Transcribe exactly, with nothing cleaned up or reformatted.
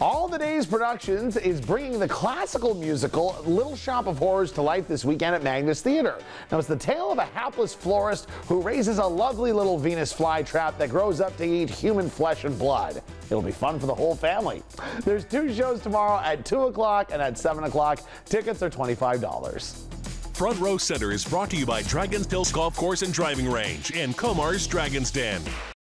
All the Days Productions is bringing the classical musical Little Shop of Horrors to life this weekend at Magnus Theater. Now, it's the tale of a hapless florist who raises a lovely little Venus flytrap that grows up to eat human flesh and blood. It'll be fun for the whole family. There's two shows tomorrow at two o'clock and at seven o'clock. Tickets are twenty-five dollars. Front Row Center is brought to you by Dragons Hills Golf Course and Driving Range and Comar's Dragon's Den.